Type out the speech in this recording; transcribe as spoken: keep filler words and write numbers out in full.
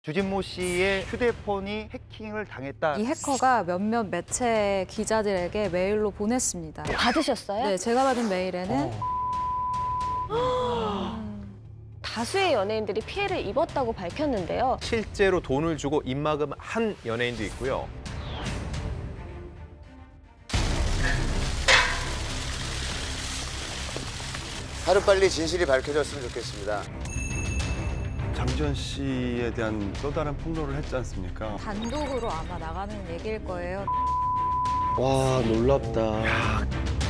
주진모 씨의 휴대폰이 해킹을 당했다. 이 해커가 몇몇 매체 기자들에게 메일로 보냈습니다. 받으셨어요? 네, 제가 받은 메일에는 다수의 연예인들이 피해를 입었다고 밝혔는데요. 실제로 돈을 주고 입막음 한 연예인도 있고요. 하루빨리 진실이 밝혀졌으면 좋겠습니다. 장지현 씨에 대한 또 다른 폭로를 했지 않습니까? 단독으로 아마 나가는 얘기일 거예요. 와, 놀랍다.